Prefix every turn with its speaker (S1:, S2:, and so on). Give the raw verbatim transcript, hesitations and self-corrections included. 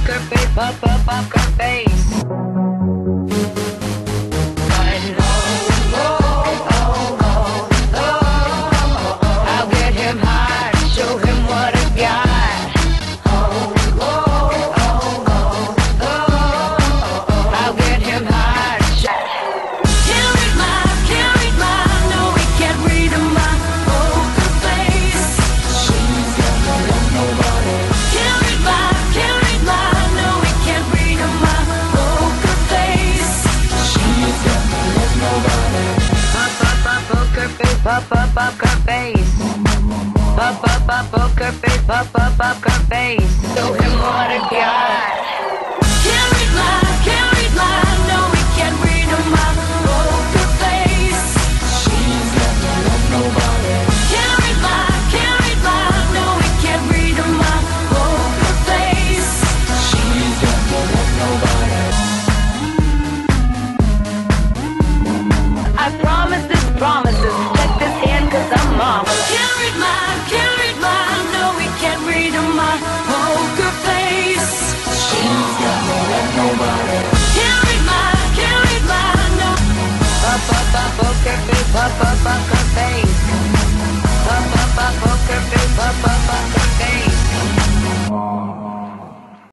S1: poker face, up, up, poker face. I'll get him high, show him what I got. I'll get him high. Can't read my, can't read my, no, we can't read my poker face. She's got no love, nobody. Can't read my, can't read my, no, we can't read my poker face. She's got no love, nobody. Pop, pop, pop, poker face, pop, pop, poker face. Pop, pop, pop, poker face, pop, pop, poker face. Show him what I got. Can't read my, can't read my, no, we can't read my poker face. She's got no love, nobody. Can't read my, can't read my, no, we can't read my poker face. She's got no love, nobody. I promise this promises. Check this hand, cause I'm marvelous. Can't read my, can't read my, no, we can't read my poker face. She's got no love, nobody. Can't read my, can't read my, no. Pop, pop, pop, poker face, pop, pop, poker face. Pop, pop, pop, poker face, pop, pop, poker face.